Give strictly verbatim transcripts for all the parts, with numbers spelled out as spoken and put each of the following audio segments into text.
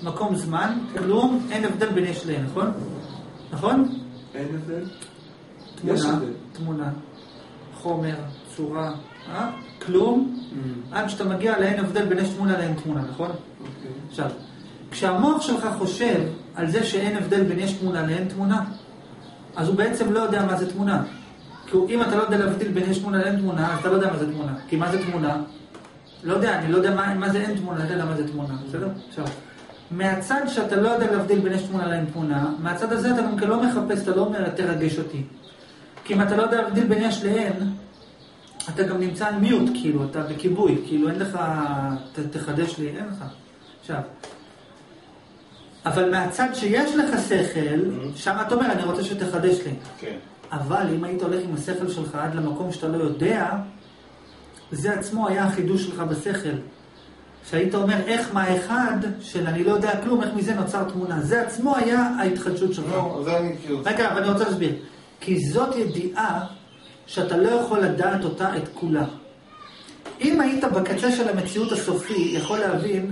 מקום זמן, כלום, אין הבדל בין יש לאין, נכון? נכון? אין הבדל? תמונה, תמונה, חומר, צורה, אה? כלום, עד שאתה מגיע לאין הבדל בין יש תמונה לאין תמונה, נכון? עכשיו, כשהמוח שלך חושב על זה שאין הבדל בין יש תמונה לאין תמונה, אז הוא בעצם לא יודע מה זה תמונה. כי אם אתה לא יודע להבדיל בין יש תמונה לאין תמונה, אז אתה לא יודע מה זה תמונה. כי מה זה תמונה? לא יודע, אני לא יודע מה, מה זה אין תמונה, אני לא יודע מה זה תמונה, בסדר? עכשיו, מהצד שאתה לא יודע להבדיל בין יש תמונה לאין תמונה, מהצד הזה אתה גם לא מחפש, אתה לא אומר, תרגש אותי. כי אם אתה לא יודע להבדיל בין יש לאין, אתה גם נמצא על מיוט, כאילו, אתה בכיבוי, כאילו, אין לך, ת, תחדש לי, אין לך. עכשיו, אבל מהצד שיש לך שכל, שם אתה אומר, אני רוצה שתחדש לי. כן. אבל אם היית הולך עם השכל שלך עד למקום שאתה לא יודע, זה עצמו היה החידוש שלך בשכל. שהיית אומר, איך מהאחד של אני לא יודע כלום, איך מזה נוצר תמונה. זה עצמו היה ההתחדשות שלך. לא, זה אני כאילו... רגע, אבל אני רוצה להסביר. כי זאת ידיעה שאתה לא יכול לדעת אותה את כולה. אם היית בקצה של המציאות הסופי, יכול להבין,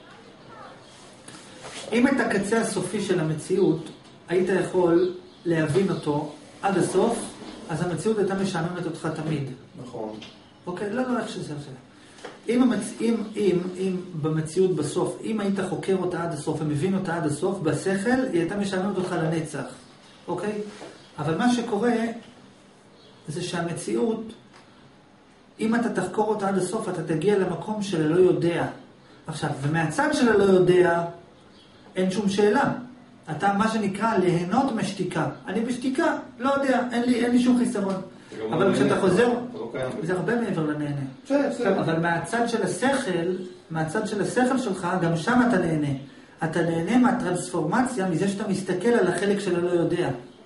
אם את הקצה הסופי של המציאות, היית יכול להבין אותו עד הסוף, אז המציאות הייתה משעממת אותך תמיד. נכון. אוקיי, לא, לא, איך שזה עושה. אם, המצ... אם, אם, אם במציאות בסוף, אם היית חוקר אותה עד הסוף ומבין אותה עד הסוף, בשכל היא הייתה משעממת אותך לנצח. אוקיי? אבל מה שקורה זה שהמציאות, אם אתה תחקור אותה עד הסוף, אתה תגיע למקום של הלא יודע. עכשיו, ומהצד של הלא יודע, אין שום שאלה. אתה, מה שנקרא, ליהנות משתיקה. אני בשתיקה, לא יודע, אין לי, אין לי שום חיסרון. אבל כשאתה חוזר, זה הרבה מעבר לנהנה. אבל מהצד של השכל, מהצד של השכל שלך, גם שם אתה נהנה. אתה נהנה מהטרנספורמציה, מזה שאתה מסתכל על החלק של הלא יודע.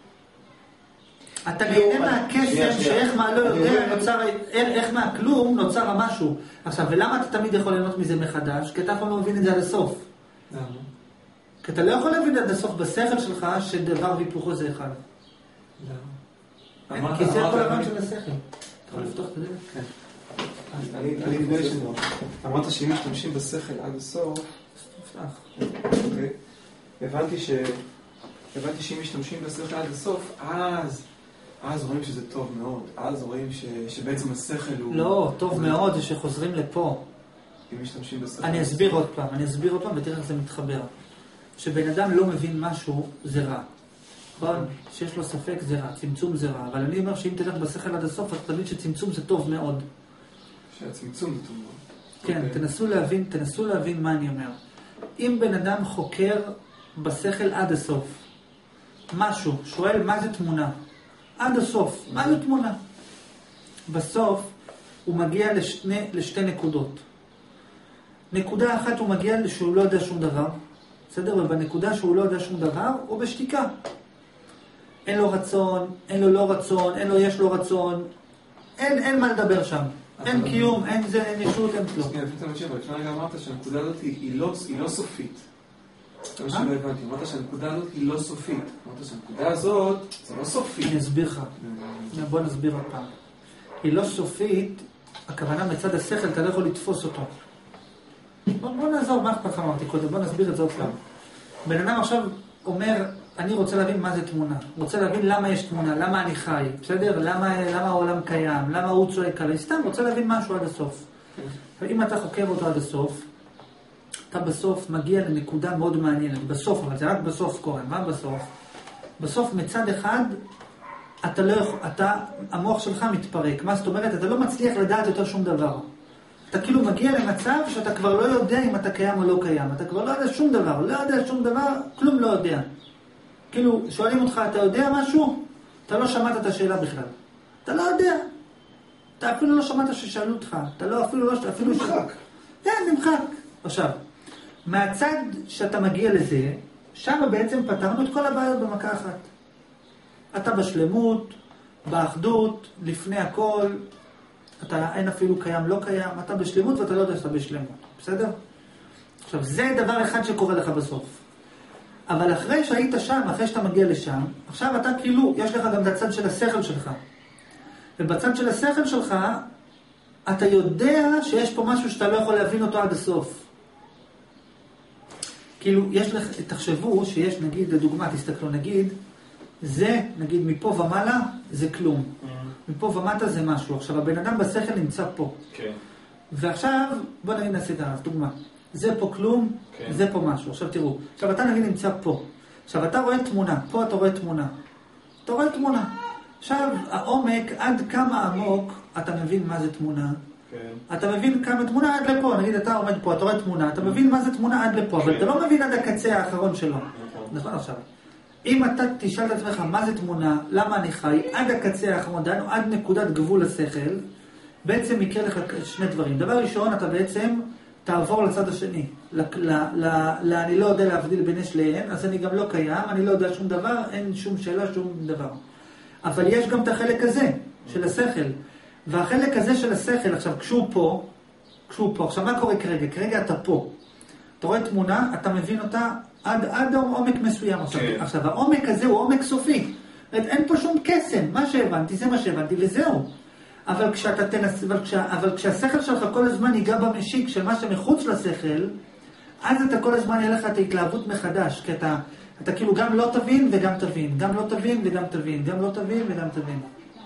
אתה נהנה מהקסם שאיך מה לא יודע, נוצר, איך מהכלום נוצר המשהו. עכשיו, ולמה אתה תמיד יכול ליהנות מזה מחדש? כי אתה יכול לא מבין את זה עד הסוף. למה? כי אתה לא יכול להבין עד הסוף בשכל שלך שדבר והיפוכו זה אחד. למה? כי זה כל הרעיון של השכל. אתה יכול לפתוח את זה? כן. אני נדמה לי שלא. אמרת שאם משתמשים בשכל עד הסוף, תפתח. הבנתי ש... הבנתי שאם משתמשים בשכל עד הסוף, אז... אז רואים שזה טוב מאוד. אז רואים ש... שבעצם השכל הוא... לא, טוב מאוד זה שחוזרים לפה. אם משתמשים בשכל... אני אסביר עוד פעם, אני אסביר עוד פעם ותראה איך זה מתחבר. שבן אדם לא מבין משהו, זה רע. נכון? שיש לו ספק זה רע, צמצום זה רע. אבל אני אומר שאם תלך בשכל עד הסוף, אתה תבין שצמצום זה טוב מאוד. שהצמצום זה טוב מאוד. כן, תנסו להבין, תנסו להבין מה אני אומר. אם בן אדם חוקר בשכל עד הסוף, משהו, שואל מה זה תמונה? עד הסוף, מה זה תמונה? בסוף הוא מגיע לשני, לשתי נקודות. נקודה אחת הוא מגיע שהוא לא יודע שום דבר, בסדר? ובנקודה שהוא לא יודע שום דבר, הוא בשתיקה. אין לו רצון, אין לו לא רצון, אין לו יש לו רצון, אין, אין מה לדבר שם. אין קיום, אין זה, אין ישות, אין כלום. שנייה, לפני תמשיך, אבל לפני רגע אמרת שהנקודה הזאת היא לא, היא לא סופית. זה מה שלא הבנתי. אמרת שהנקודה הזאת היא לא סופית. אמרת שהנקודה הזאת זה לא סופית. אני אסביר לך. בוא נסביר עוד פעם. היא לא סופית, הכוונה מצד השכל, אתה לא יכול לתפוס אותו. בוא, בוא נעזור, מה אכפת לך אמרתי קודם, בוא נסביר את זה עוד פעם. בן אדם עכשיו אומר, אני רוצה להבין מה זה תמונה. רוצה להבין למה יש תמונה, למה אני חי, בסדר? למה, למה העולם קיים, למה הוא צועק עלי, סתם רוצה להבין משהו עד הסוף. ואם אתה חוקר אותו עד הסוף, אתה בסוף מגיע לנקודה מאוד מעניינת. בסוף, אבל זה רק בסוף קורה. מה בסוף? בסוף מצד אחד, אתה לא יכול, אתה, המוח שלך מתפרק. מה זאת אומרת? אתה לא מצליח לדעת יותר שום דבר. אתה כאילו מגיע למצב שאתה כבר לא יודע אם אתה קיים או לא קיים. אתה כבר לא יודע שום דבר. לא יודע שום דבר, כלום לא יודע. כאילו, שואלים אותך, אתה יודע משהו? אתה לא שמעת את השאלה בכלל. אתה לא יודע. אתה אפילו לא שמעת ששאלו אותך. אתה לא, אפילו לא... אפילו נמחק. כן, נמחק. עכשיו, מהצד שאתה מגיע לזה, שם בעצם פתרנו את כל הבעיות במכה אחת. אתה בשלמות, באחדות, לפני הכל, אתה אין אפילו קיים, לא קיים, אתה בשלמות ואתה לא יודע שאתה בשלמות. בסדר? עכשיו, זה דבר אחד שקורה לך בסוף. אבל אחרי שהיית שם, אחרי שאתה מגיע לשם, עכשיו אתה כאילו, יש לך גם את הצד של השכל שלך. ובצד של השכל שלך, אתה יודע שיש פה משהו שאתה לא יכול להבין אותו עד הסוף. כאילו, יש לך, תחשבו שיש, נגיד, לדוגמה, תסתכלו, נגיד, זה, נגיד, מפה ומעלה, זה כלום. מפה ומטה זה משהו. עכשיו, הבן אדם בשכל נמצא פה. כן. ועכשיו, בוא נגיד נעשה את הדוגמה. זה פה כלום, כן. זה פה משהו. עכשיו תראו, עכשיו אתה נגיד נמצא פה. עכשיו אתה רואה תמונה, פה אתה רואה תמונה. אתה רואה תמונה. עכשיו, העומק, עד כמה עמוק, אתה מבין מה זה תמונה. כן. אתה מבין כמה תמונה עד לפה. נגיד, אתה עומד פה, אתה רואה תמונה, אתה מבין מה זה תמונה עד לפה, כן. אבל אתה לא מבין עד הקצה האחרון שלו. נכון, נכון עכשיו. אם אתה תשאל את עצמך מה זה תמונה, למה אני חי, עד הקצה האחרון, דנו, עד נקודת גבול השכל, בעצם יקרה לך שני דברים. דבר ראשון, אתה בעצם תעבור לצד השני. ל, ל, ל, ל, אני לא יודע להבדיל בין יש לאין, אז אני גם לא קיים, אני לא יודע שום דבר, אין שום שאלה, שום דבר. אבל יש גם את החלק הזה, של השכל. והחלק הזה של השכל, עכשיו, כשהוא פה, כשהוא פה, עכשיו מה קורה כרגע? כרגע אתה פה. אתה רואה תמונה, אתה מבין אותה עד, עד עומק מסוים. עכשיו, כן. עכשיו, העומק הזה הוא עומק סופי. אין פה שום קסם. מה שהבנתי, זה מה שהבנתי, וזהו. אבל כשאתה תנס... אבל, כשה... אבל כשהשכל שלך כל הזמן ייגע במשיק של מה שמחוץ לשכל, אז אתה כל הזמן יהיה לך את ההתלהבות מחדש. כי אתה, אתה כאילו גם לא תבין וגם תבין. גם לא תבין וגם תבין. גם לא תבין וגם תבין.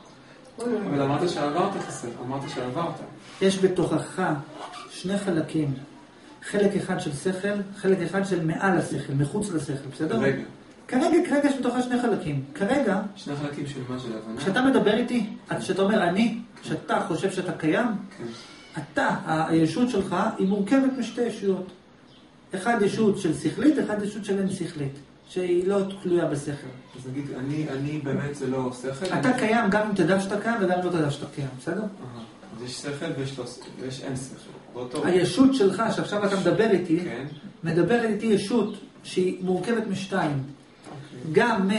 אבל אמרת שעברת חסר, אמרת שעברת. יש בתוכך שני חלקים. חלק אחד של שכל, חלק אחד של מעל השכל, מחוץ לשכל, בסדר? כרגע. כרגע, כרגע יש בתוכה שני חלקים. כרגע... שני חלקים של מה של הבנה? כשאתה מדבר איתי, כשאתה אומר אני, כשאתה חושב שאתה קיים, כן. אתה, הישות שלך, היא מורכבת משתי ישויות. אחד ישות של שכלית, אחד ישות של אין שכלית. שהיא לא תלויה בשכל. אז נגיד, אני, אני באמת זה לא שכל? אתה קיים גם אם תדע שאתה קיים וגם אם לא תדע שאתה קיים, בסדר? אז יש שכל ויש, לא, ויש אין שכל. באותו... הישות שלך, שעכשיו אתה מדבר איתי, כן. מדבר איתי ישות שהיא מורכבת משתיים. Okay. גם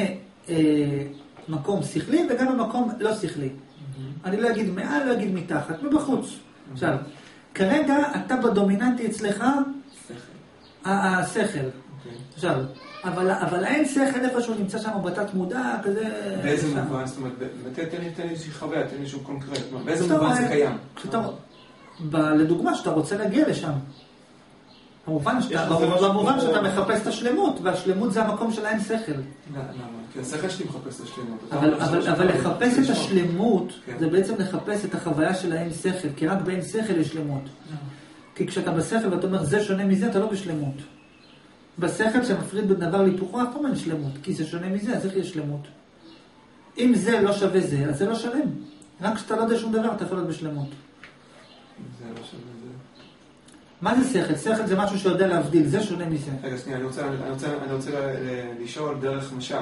ממקום שכלי וגם ממקום לא שכלי. Mm-hmm. אני לא אגיד מעל, לא אגיד מתחת, ובחוץ. Mm-hmm. עכשיו, כרגע אתה בדומיננטי אצלך, השכל. Okay. עכשיו, אבל, אבל אין שכל איפשהו נמצא שם בתת מודע, כזה... באיזה מובן? זאת אומרת, תן לי, תן לי איזושהי חוויה, תן לי איזשהו קונקרט. באיזה מובן זה קיים? כשאתה, לדוגמה, שאתה רוצה להגיע לשם. במובן שאתה, במובן שאתה מחפש את השלמות, והשלמות זה המקום של אין שכל. למה? כי השכל שלי מחפש את השלמות. אבל, אבל, אבל לחפש את השלמות, זה בעצם לחפש את החוויה של האין שכל, כי רק באין שכל יש שלמות. כי כשאתה בשכל ואתה אומר, זה שונה מזה, אתה לא בשלמות. בשכל שמפריד בין דבר להיפוכו, אף פעם אין שלמות, כי זה שונה מזה, אז איך יש שלמות? אם זה לא שווה זה, אז זה לא שלם. רק כשאתה לא יודע שום דבר, אתה יכול להיות בשלמות. זה לא שווה זה. מה זה שכל? שכל זה משהו שיודע להבדיל, זה שונה מזה. רגע, שנייה, אני רוצה, אני רוצה, אני רוצה לשאול דרך משל,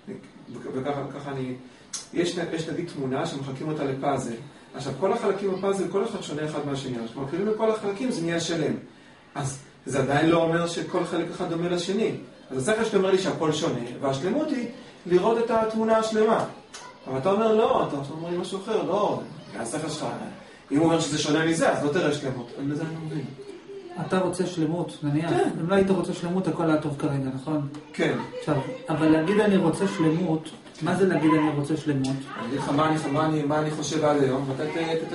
וככה אני... יש, יש נגיד תמונה שמחלקים אותה לפאזל. עכשיו, כל החלקים בפאזל, כל אחד שונה אחד מהשני. עכשיו, מקריבים לכל החלקים, זה נהיה שלם. אז זה עדיין לא אומר שכל חלק אחד דומה לשני. אז השכל שאתה אומר לי שהכל שונה, והשלמות היא לראות את התמונה השלמה. אבל אתה אומר לא, אתה אומר לי משהו אחר, לא, השכל שלך, אם הוא אומר שזה שונה מזה, אז לא תראה שלמות. לזה אני מבין. אתה רוצה שלמות, נניח. כן. אם לא היית רוצה שלמות, הכל היה טוב כרגע, נכון? כן. עכשיו, אבל להגיד אני רוצה שלמות, מה זה להגיד אני רוצה שלמות? אני אגיד לך מה אני חושב עד היום, ואתה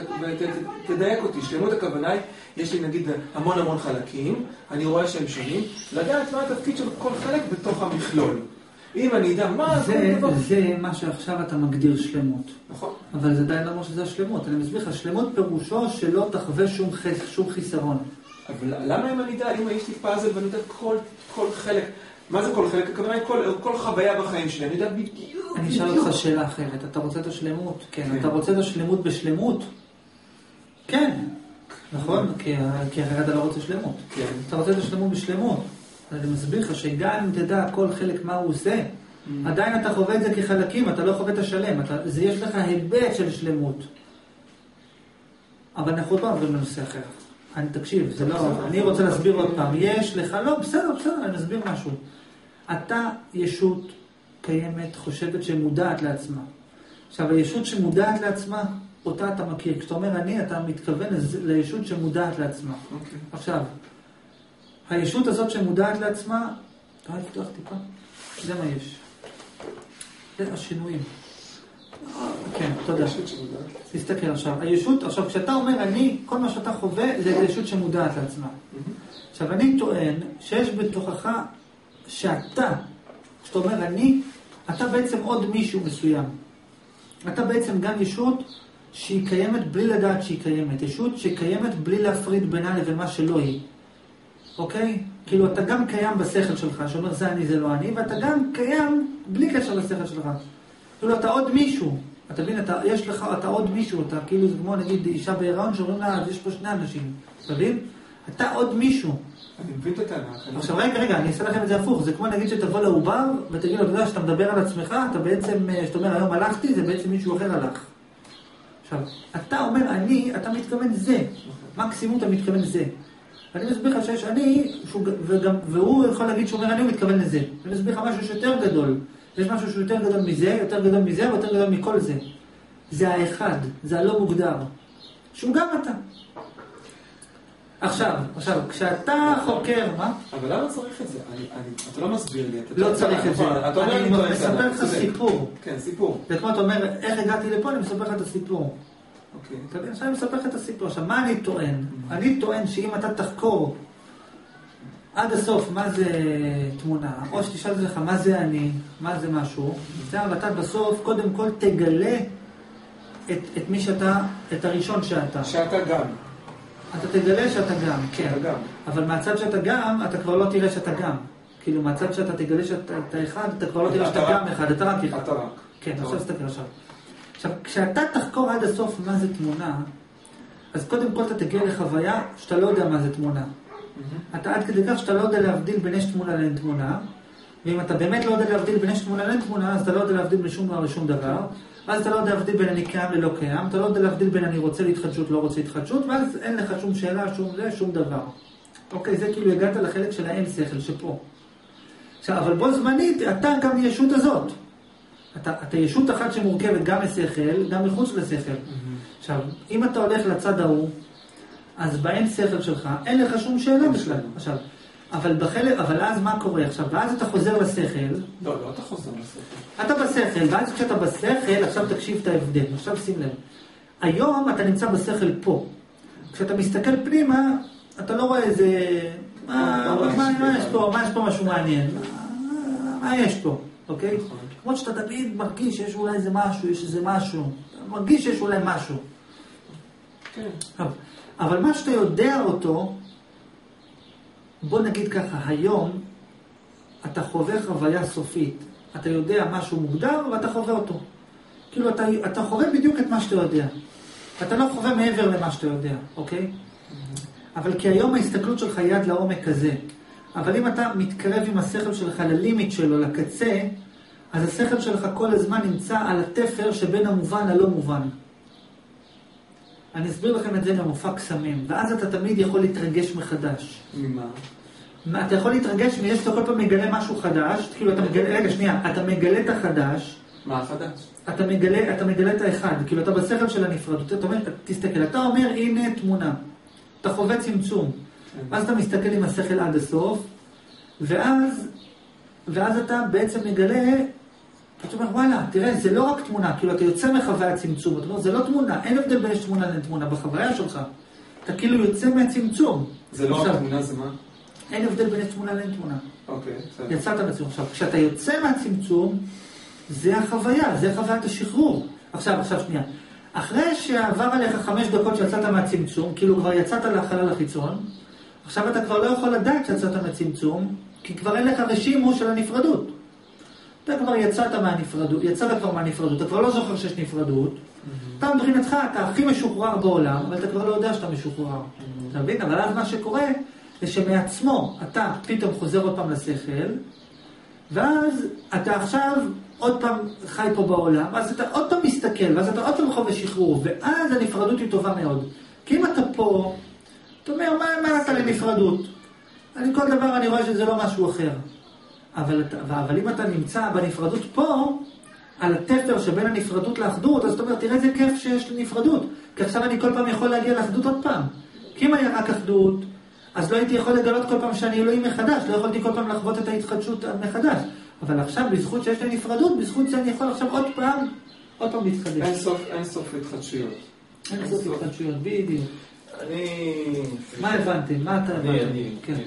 תדייק אותי. שלמות הכוונה היא, יש לי נגיד המון המון חלקים, אני רואה שהם שונים, לדעת מה התפקיד של כל חלק בתוך המכלול. אם אני אדע מה... זה, זה מה שעכשיו אתה מגדיר שלמות. נכון. אבל זה עדיין לא אומר שזה השלמות. אני מסביר לך, שלמות פירושו שלא תחווה שום, שום חיסרון. אבל למה אם אני יודע, אם יש לי פאזל ואני יודע כל, כל חלק, מה זה כל חלק? הכוונה היא כל, כל חוויה בחיים שלי, אני יודע בדיוק. אני אשאל אותך שאלה אחרת, אתה רוצה את השלמות? כן. כן. אתה רוצה את השלמות בשלמות? כן. נכון? כי, כי אחרת אתה לא רוצה שלמות. כן. אתה רוצה את השלמות בשלמות. אני מסביר לך שגם אם תדע כל חלק מה הוא עושה, mm. עדיין אתה חווה את זה כחלקים, אתה לא חווה את השלם. אתה, זה יש לך היבט של שלמות. אבל אנחנו לא עוברים לנושא אחר. אני תקשיב, זה לא, אני רוצה להסביר עוד פעם. יש לך, לא, בסדר, בסדר, אני מסביר משהו. אתה ישות קיימת, חושבת שמודעת לעצמה. עכשיו, הישות שמודעת לעצמה, אותה אתה מכיר. כשאתה אומר אני, אתה מתכוון לישות שמודעת לעצמה. Okay. עכשיו, הישות הזאת שמודעת לעצמה, אתה יכול לפתוח טיפה? זה מה יש. זה השינויים. כן, תודה. תסתכל עכשיו. הישות, עכשיו, כשאתה אומר אני, כל מה שאתה חווה זה הישות שמודעת לעצמה. עכשיו, אני טוען שיש בתוכך שאתה, כשאתה אומר אני, אתה בעצם עוד מישהו מסוים. אתה בעצם גם ישות שהיא קיימת בלי לדעת שהיא קיימת. ישות שקיימת בלי להפריד בינה לבין מה שלא היא. אוקיי? כאילו, אתה גם קיים בשכל שלך, שאומר זה אני, זה לא אני, ואתה גם קיים בלי קשר לשכל שלך. כאילו, אתה עוד מישהו. אתה מבין, אתה, יש לך, אתה עוד מישהו, אתה כאילו, זה כמו נגיד אישה בהיריון שאומרים לה, יש פה שני אנשים. אתה מבין? אתה עוד מישהו. אני מבין את הטענה. עכשיו, רגע, רגע, אני אעשה לכם את זה הפוך. זה כמו נגיד שתבוא לעובר, ותגיד לו, אתה יודע, שאתה מדבר על עצמך, אתה בעצם, שאתה אומר, היום הלכתי, זה בעצם מישהו אחר הלך. עכשיו, אתה אומר, אני, אתה מתכוון זה. מקסימום אתה מתכוון זה. אני מסביר לך שיש אני, וגם, והוא יכול להגיד שהוא אומר, אני, הוא מתכוון לזה. אני מסביר לך משהו שיותר גדול. יש משהו שהוא יותר גדול מזה, יותר גדול מזה, ויותר גדול מכל זה. זה האחד, זה הלא מוגדר. שהוא גם אתה. עכשיו, עכשיו, כשאתה חוקר, מה? אבל למה צריך את זה? אתה לא מסביר לי. לא צריך את זה. אני מספר לך סיפור. כן, סיפור. זה כמו אתה אומר, איך הגעתי לפה, אני מספר לך את הסיפור. אוקיי. עכשיו אני מספר לך את הסיפור. עכשיו, מה אני טוען? אני טוען שאם אתה תחקור עד הסוף מה זה תמונה, או שתשאל את לך מה זה אני, מה זה משהו, ואתה בסוף קודם כל תגלה את, את מי שאתה, את הראשון שאתה. שאתה גם. אתה תגלה שאתה גם, כן. שאתה גם. אבל מהצד שאתה גם, אתה כבר לא תראה שאתה גם. כאילו, מהצד שאתה תגלה שאתה אחד, אתה כבר לא תראה שאתה גם אחד, אתה רק אחד. אתה רק. כן, עכשיו תסתכל עכשיו. עכשיו, כשאתה תחקור עד הסוף מה זה תמונה, אז קודם כל אתה תגיע לחוויה שאתה לא יודע מה זה תמונה. אתה עד כדי כך שאתה לא יודע להבדיל בין יש תמונה לאין תמונה, ואם אתה באמת לא יודע להבדיל בין יש תמונה לאין תמונה, אז אתה לא יודע להבדיל בין שום דבר לשום דבר, אז אתה לא יודע להבדיל בין אני קיים ללא קיים, אתה לא יודע להבדיל בין אני רוצה להתחדשות, לא רוצה להתחדשות, ואז אין לך שום שאלה, שום זה, שום דבר. אוקיי, זה כאילו הגעת לחלק של האין שכל שפה. עכשיו, אבל בו זמנית, אתה גם ישות הזאת. אתה, אתה ישות אחת שמורכבת גם משכל, גם מחוץ לשכל. עכשיו, אם אתה הולך לצד ההוא, אז באין שכל שלך, אין לך שום שאלה בכלל. עכשיו, אבל בחלק, אבל אז מה קורה עכשיו? ואז אתה חוזר לשכל. לא, לא אתה חוזר לשכל. אתה בשכל, ואז כשאתה בשכל, עכשיו תקשיב את ההבדל. עכשיו שים לב. היום אתה נמצא בשכל פה. כשאתה מסתכל פנימה, אתה לא רואה איזה... מה, מה, מה יש פה? מה יש פה משהו מעניין? מה יש פה? אוקיי? כמו שאתה תמיד מרגיש שיש אולי איזה משהו, יש איזה משהו. אתה מרגיש שיש אולי משהו. כן. אבל מה שאתה יודע אותו, בוא נגיד ככה, היום אתה חווה חוויה סופית. אתה יודע משהו מוגדר ואתה חווה אותו. כאילו אתה, אתה חווה בדיוק את מה שאתה יודע. אתה לא חווה מעבר למה שאתה יודע, אוקיי? אבל כי היום ההסתכלות שלך היא עד לעומק הזה. אבל אם אתה מתקרב עם השכל שלך ללימיט שלו, לקצה, אז השכל שלך כל הזמן נמצא על התפר שבין המובן הלא מובן. אני אסביר לכם את זה במופע קסמים, ואז אתה תמיד יכול להתרגש מחדש. ממה? אתה יכול להתרגש מזה שאתה כל פעם מגלה משהו חדש, כאילו אתה מגלה, רגע שנייה, אתה מגלה את החדש. מה החדש? אתה מגלה, אתה מגלה את האחד, כאילו אתה בשכל של הנפרדות, אתה אומר, תסתכל, אתה אומר הנה תמונה, אתה חווה צמצום, ואז אתה מסתכל עם השכל עד הסוף, ואז, ואז אתה בעצם מגלה, אתה אומר, וואלה, תראה, זה לא רק תמונה, כאילו אתה יוצא מחוויה צמצום, אתה אומר, זה לא תמונה, אין הבדל בין תמונה לבין תמונה, בחוויה שלך, אתה כאילו יוצא מהצמצום. זה לא רק תמונה, זה מה? אין הבדל בין תמונה לבין תמונה. אוקיי, בסדר. יצאת מהצמצום. עכשיו, כשאתה יוצא מהצמצום, זה החוויה, זה חוויית השחרור. עכשיו, עכשיו שנייה. אחרי שעבר עליך חמש דקות שיצאת מהצמצום, כאילו כבר יצאת לחלל החיצון, עכשיו אתה כבר לא יכול לדעת שיצאת מהצמצום, כי כבר אין לך רשימו של הנפרדות. אתה כבר יצאת מהנפרדות, יצאת כבר מהנפרדות, אתה כבר לא זוכר שיש נפרדות, אתה מבחינתך, אתה הכי משוחרר בעולם, אבל אתה כבר לא יודע שאתה משוחרר. אתה מבין? אבל אז מה שקורה, זה שמעצמו אתה פתאום חוזר עוד פעם לשכל, ואז אתה עכשיו עוד פעם חי פה בעולם, ואז אתה עוד פעם מסתכל, ואז אתה עוד פעם חווה שחרור, ואז הנפרדות היא טובה מאוד. כי אם אתה פה, אתה אומר, מה, מה אתה לנפרדות? אני כל דבר אני רואה שזה לא משהו אחר. אבל, אבל אם אתה נמצא בנפרדות פה, על התפר שבין הנפרדות לאחדות, אז אתה אומר, תראה איזה כיף שיש לנפרדות. כי עכשיו אני כל פעם יכול להגיע לאחדות עוד פעם. כי אם היה רק אחדות, אז לא הייתי יכול לגלות כל פעם שאני אלוהים מחדש, לא יכולתי כל פעם לחוות את ההתחדשות מחדש. אבל עכשיו, בזכות שיש לי נפרדות, בזכות זה אני יכול עכשיו עוד פעם עוד פעם מתחדש. אין סוף, אין סוף התחדשויות. אין סוף התחדשויות, בדיוק. אני... מה הבנתם? מה אתה אני, הבנתם? אני... כן.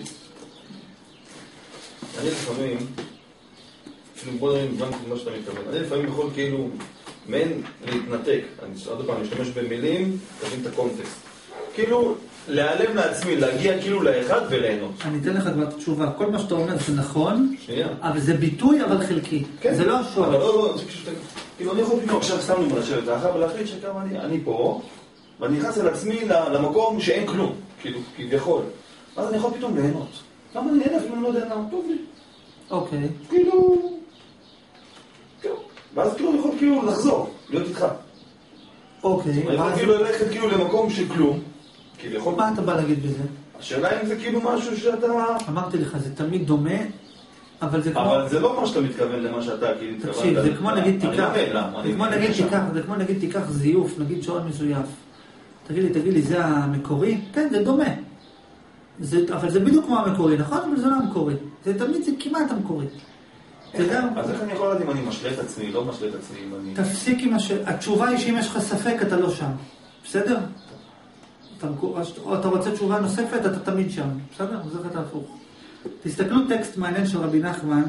אני לפעמים, אפילו בוא נראה אם הבנתי מה שאתה מתכוון, אני לפעמים יכול כאילו, מעין להתנתק, אני עוד פעם משתמש במילים, תבין את הקונטקסט. כאילו, להיעלם לעצמי, להגיע כאילו לאחד וליהנות. אני אתן לך כבר תשובה, כל מה שאתה אומר זה נכון, שנייה. אבל זה ביטוי אבל חלקי. כן. זה לא השורש. אבל לא, לא, זה פשוט, כאילו אני יכול פתאום עכשיו סתם לי לשבת ככה ולהחליט שכמה אני, אני פה, ואני נכנס על עצמי למקום שאין כלום, כאילו, כביכול. אז אני יכול פתאום ליהנות. למה אני נהנה אפילו אני לא יודע למה? טוב לי. אוקיי. כאילו... כאילו... ואז כאילו אני יכול כאילו לחזור, להיות איתך. אוקיי. אני יכול כאילו ללכת כאילו למקום של כלום. כביכול... מה אתה בא להגיד בזה? השאלה אם זה כאילו משהו שאתה... אמרתי לך, זה תמיד דומה, אבל זה כמו... אבל זה לא מה שאתה מתכוון למה שאתה כאילו... תקשיב, זה כמו נגיד תיקח... זה כמו נגיד תיקח, זה כמו נגיד תיקח זיוף, נגיד שעון מזויף. תגיד לי, תגיד לי, זה המקורי? כן, זה דומה. זה, אבל זה בדיוק כמו המקורי, נכון? אבל זה לא המקורי. זה תמיד, זה כמעט המקורי. אז איך אני יכול לדעת אם אני משלה את עצמי, לא משלה את עצמי, אם אני... תפסיק עם השאלה. התשובה היא שאם יש לך ספק, אתה לא שם. בסדר? אתה, או אתה רוצה תשובה נוספת, אתה תמיד שם. בסדר? זה אתה הפוך. תסתכלו טקסט מעניין של רבי נחמן,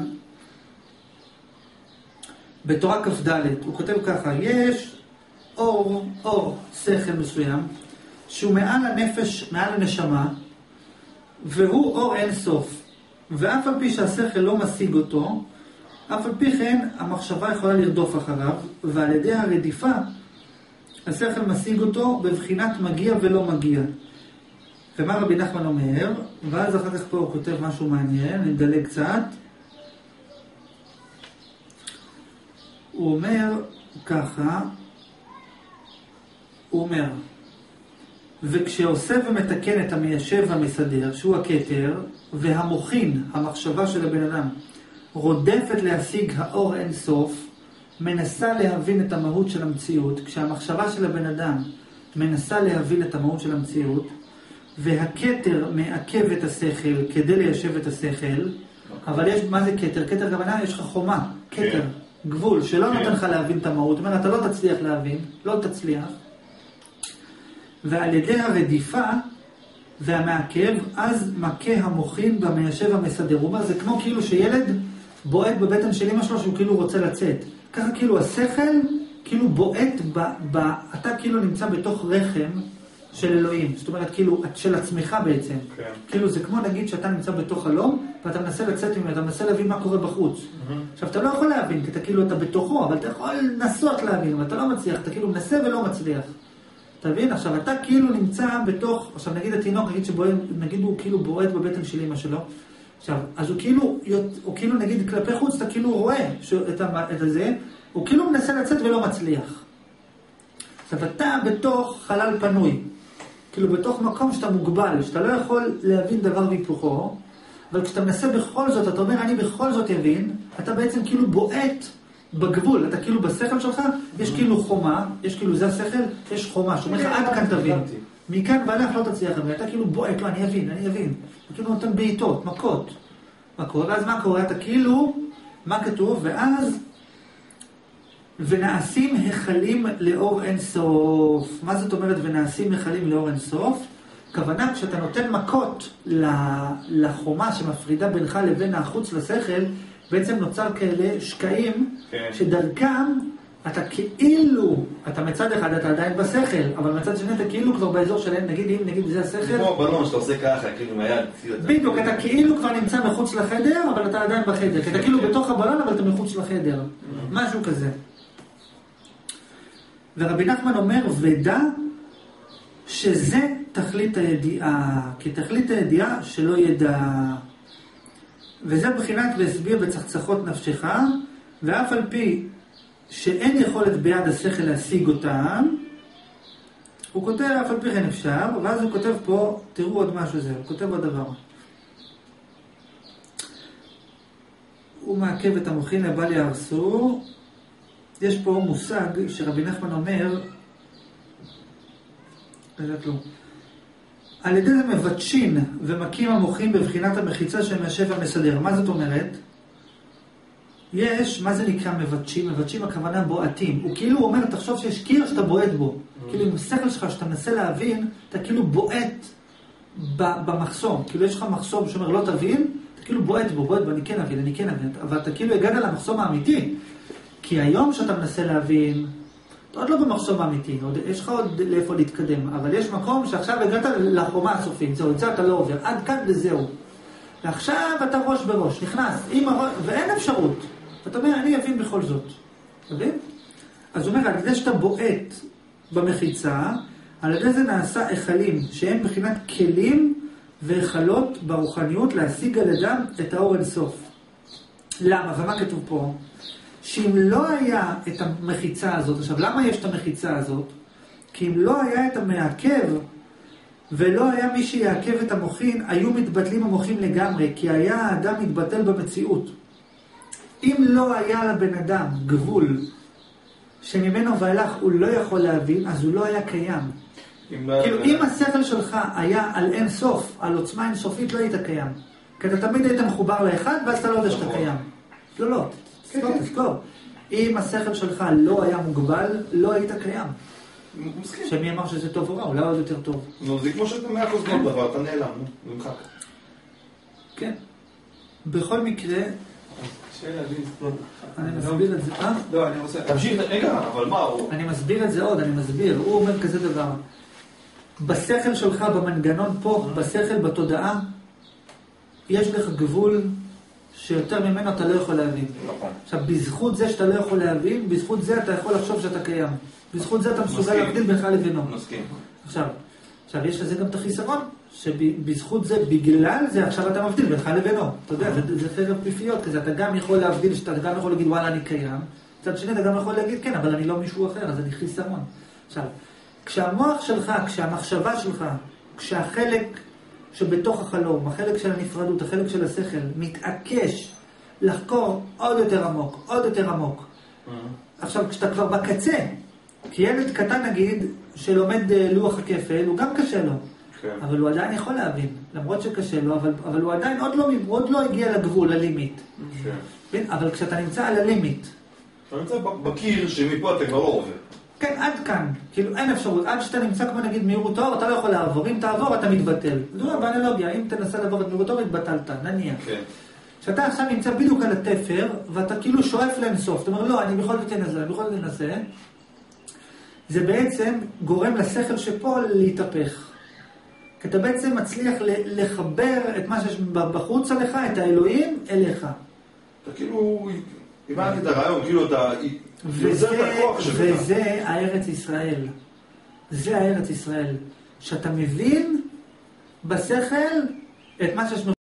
בתורה כ"ד. הוא כותב ככה, יש אור, אור, שכל מסוים, שהוא מעל הנפש, מעל הנשמה, והוא אור אין סוף. ואף על פי שהשכל לא משיג אותו, אף על פי כן המחשבה יכולה לרדוף אחריו, ועל ידי הרדיפה השכל משיג אותו בבחינת מגיע ולא מגיע. ומה רבי נחמן אומר? ואז אחר כך פה הוא כותב משהו מעניין, אני מדלג קצת. הוא אומר ככה, הוא אומר, וכשעושה ומתקן את המיישב והמסדר, שהוא הכתר, והמוכין, המחשבה של הבן אדם, רודפת להשיג האור אין סוף, מנסה להבין את המהות של המציאות, כשהמחשבה של הבן אדם מנסה להבין את המהות של המציאות, והכתר מעכב את השכל כדי ליישב את השכל, אבל יש, מה זה כתר? כתר כוונה, יש לך חומה, כתר, גבול, שלא נותן לך להבין את המהות, זאת אומרת, אתה לא תצליח להבין, לא תצליח, ועל ידי הרדיפה והמעכב, אז מכה המוכין במיישב המסדר. הוא אומר, זה כמו כאילו שילד בועט בבטן של אמא שלו שהוא כאילו רוצה לצאת. ככה כאילו השכל כאילו בועט, ב, ב, אתה כאילו נמצא בתוך רחם של אלוהים. זאת אומרת, כאילו, של עצמך בעצם. כן. כאילו זה כמו נגיד שאתה נמצא בתוך חלום, ואתה מנסה לצאת ממנו, אתה מנסה להבין מה קורה בחוץ. Mm-hmm. עכשיו, אתה לא יכול להבין, כי אתה כאילו, אתה בתוכו, אבל אתה יכול לנסות להבין, אבל אתה לא מצליח, אתה כאילו מנסה ולא מצליח. תבין? עכשיו, אתה כאילו נמצא בתוך, עכשיו נגיד התינוק, נגיד שבועט, נגיד הוא כאילו בועט בבטן של אמא שלו, עכשיו, אז הוא כאילו, הוא כאילו נגיד כלפי חוץ, אתה כאילו רואה את, את זה, הוא כאילו מנסה לצאת ולא מצליח. עכשיו, אתה בתוך חלל פנוי, כאילו בתוך מקום שאתה מוגבל, שאתה לא יכול להבין דבר והיפוכו, אבל כשאתה מנסה בכל זאת, אתה אומר, אני בכל זאת אבין, אתה בעצם כאילו בועט בגבול, אתה כאילו בשכל שלך, יש כאילו חומה, יש כאילו זה השכל, יש חומה, שאומר לך, עד כאן תבין. מכאן ואילך לא תצליח, ואתה כאילו בועט, לא, אני אבין, אני אבין. אתה כאילו נותן בעיטות, מכות. מכות, ואז מה קורה? אתה כאילו, מה כתוב? ואז, ונעשים החלים לאור אין סוף. מה זאת אומרת ונעשים החלים לאור אין סוף? כוונה, כשאתה נותן מכות לחומה שמפרידה בינך לבין החוץ לשכל, בעצם נוצר כאלה שקעים, כן. שדרכם אתה כאילו, אתה מצד אחד אתה עדיין בשכל, אבל מצד שני אתה כאילו כבר באזור שלהם, נגיד אם נגיד זה השכל. זה כמו בלון שאתה עושה ככה, כאילו מהיד. בדיוק, אתה כאילו כבר נמצא מחוץ לחדר, אבל אתה עדיין בחדר. כי אתה כאילו בתוך הבלון, אבל אתה מחוץ לחדר. משהו כזה. ורבי נחמן אומר, ודע שזה תכלית הידיעה. כי תכלית הידיעה שלא ידע. וזה בחינת והסביר בצחצחות נפשך, ואף על פי שאין יכולת ביד השכל להשיג אותם, הוא כותב, אף על פי כן אפשר, ואז הוא כותב פה, תראו עוד משהו זה, הוא כותב עוד דבר. הוא מעכב את המוחין לבל יהרסו. יש פה מושג שרבי נחמן אומר, לדעת לו, על ידי זה מבטשין ומקים המוחים בבחינת המחיצה של מיישב המסדר. מה זאת אומרת? יש, מה זה נקרא מבטשים? מבטשים הכוונה בועטים. הוא כאילו אומר, תחשוב שיש קיר שאתה בועט בו. כאילו עם השכל שלך, שאתה מנסה להבין, אתה כאילו בועט במחסום. כאילו יש לך מחסום שאומר לא תבין, אתה כאילו בועט בו, בועט בו, אני כן אבין, אני כן אבין. אבל אתה כאילו הגעת למחסום האמיתי. כי היום שאתה מנסה להבין, עוד לא במחסום האמיתי, עוד, יש לך עוד לאיפה להתקדם, אבל יש מקום שעכשיו הגעת לחומה הסופית, זהו, את זה אתה לא עובר, עד כאן וזהו. ועכשיו אתה ראש בראש, נכנס, עם הראש, ואין אפשרות. אתה אומר, אני אבין בכל זאת. אתה מבין? אז הוא אומר, על ידי שאתה בועט במחיצה, על ידי זה נעשה החלים, שהם בחינת כלים והחלות ברוחניות להשיג על ידם את האור אינסוף. למה? ומה כתוב פה? שאם לא היה את המחיצה הזאת, עכשיו למה יש את המחיצה הזאת? כי אם לא היה את המעכב, ולא היה מי שיעכב את המוחין, היו מתבטלים המוחים לגמרי, כי היה האדם מתבטל במציאות. אם לא היה לבן אדם גבול, שממנו ואילך הוא לא יכול להבין, אז הוא לא היה קיים. כאילו אם השכל שלך היה על אין סוף, על עוצמה אינסופית, לא היית קיים. כי אתה תמיד היית מחובר לאחד, ואז אתה לא יודע שאתה קיים. לא, לא. תזכור, תזכור. אם השכל שלך לא היה מוגבל, לא היית קיים. מסכים. שמי אמר שזה טוב או רע, אולי עוד יותר טוב. נו, זה כמו שאתה מאה אחוז כל דבר, אתה נעלם, נו, נמחק. כן. בכל מקרה, שאלה, אני מסביר את זה, אה? לא, אני רוצה... תמשיך, רגע, אבל מה הוא? אני מסביר את זה עוד, אני מסביר. הוא אומר כזה דבר. בשכל שלך, במנגנון פה, בשכל, בתודעה, יש לך גבול שיותר ממנו אתה לא יכול להבין. נכון. עכשיו, בזכות זה שאתה לא יכול להבין, בזכות זה אתה יכול לחשוב שאתה קיים. בזכות זה אתה מסוגל להבדיל בינך לבינו. מסכים. עכשיו, עכשיו יש לזה גם את החיסרון, שבזכות זה, בגלל זה, עכשיו אתה מבדיל בינך לבינו. אתה יודע, זה, זה חרב פיפיות כזה, אתה גם יכול להבדיל, שאתה גם יכול להגיד, וואלה, אני קיים. מצד שני, אתה גם יכול להגיד, כן, אבל אני לא מישהו אחר, אז אני חיסרון. עכשיו, כשהמוח שלך, כשהמחשבה שלך, כשהחלק שבתוך החלום, החלק של הנפרדות, החלק של השכל, מתעקש לחקור עוד יותר עמוק, עוד יותר עמוק. עכשיו, כשאתה כבר בקצה, כי ילד קטן נגיד, שלומד לוח הכפל, הוא גם קשה לו. כן. אבל הוא עדיין יכול להבין, למרות שקשה לו, אבל, אבל הוא עדיין עוד לא, עוד לא הגיע לגבול, ללימיט. כן. אבל כשאתה נמצא על הלימיט... אתה נמצא בקיר שמפה אתה כבר לא עובר. כן, עד כאן. כאילו, אין אפשרות. עד שאתה נמצא כמו נגיד מהירות האור, אתה לא יכול לעבור. אם תעבור, אתה מתבטל. זו לא באנלוגיה. אם תנסה לעבור את מהירות האור, התבטלת. נניח. כן. שאתה עכשיו נמצא בדיוק על התפר, ואתה כאילו שואף לאינסוף. אתה אומר, לא, אני בכל זאת אנסה, אני בכל זאת אנסה. זה בעצם גורם לשכל שפה להתהפך. כי אתה בעצם מצליח לחבר את מה שיש בחוץ עליך, את האלוהים, אליך. אתה כאילו, הבנתי את הרעיון, כאילו אתה... וזה, וזה הארץ ישראל. זה הארץ ישראל. שאתה מבין בשכל את מה שיש